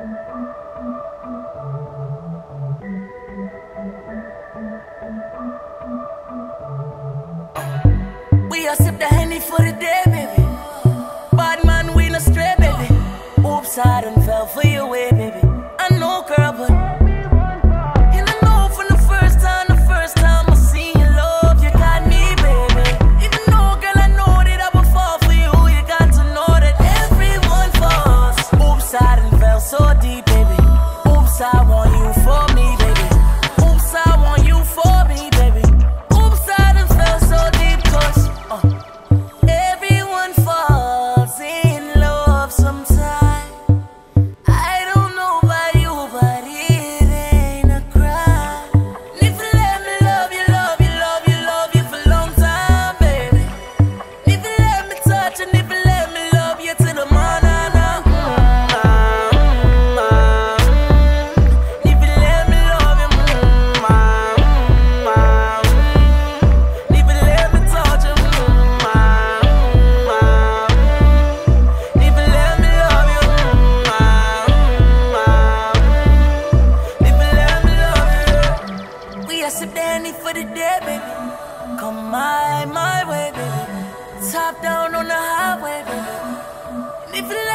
We a sip the Henny for the day, baby. Bad man, we no stray, baby. Oops, I done fell for your way, baby. I know, girl, but and I know from the first time I seen your love, you got me, baby. Even though, girl, I know that I would fall for you, you got to know that everyone falls. Oops, I done fell so deep, baby. Oops, I want you for me, baby. Oops, I want you for me, baby. Oops, I done fell so deep, cause everyone falls in love sometime. I don't know about you, but it ain't a crime. And if you let me love you, love you, love you, love you for a long time, baby. And if you let me touch and if you let me love you to the morning, if you let me love you, if you let me touch you, if you let me love you, if you let me love you. We a sip the Henny for the day, baby. Come my way, baby. Top down on the highway, baby. And if you